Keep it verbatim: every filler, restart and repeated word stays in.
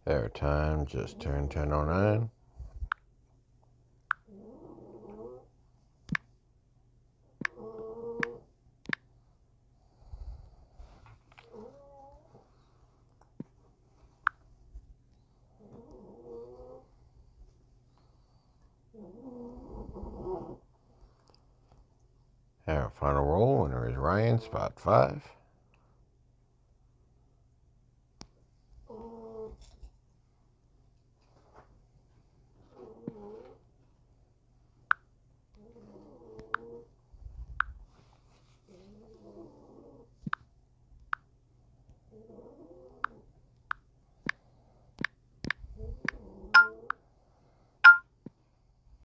Airtime just turned ten oh nine. Our final roll, winner is Ryan, spot five.